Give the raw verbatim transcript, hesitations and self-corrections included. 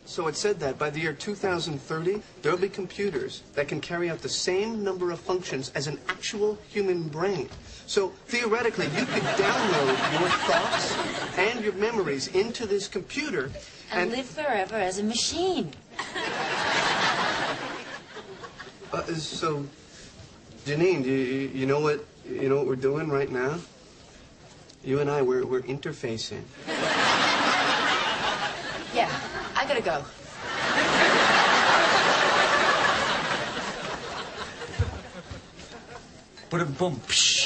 So it said that by the year two thousand thirty, there'll be computers that can carry out the same number of functions as an actual human brain. So theoretically, you could download your thoughts and your memories into this computer and, and live forever as a machine. Uh, so, Janine, do you, you know what you know what we're doing right now? You and I, we're we're interfacing. Yeah, I gotta go. Ba-dum-bum.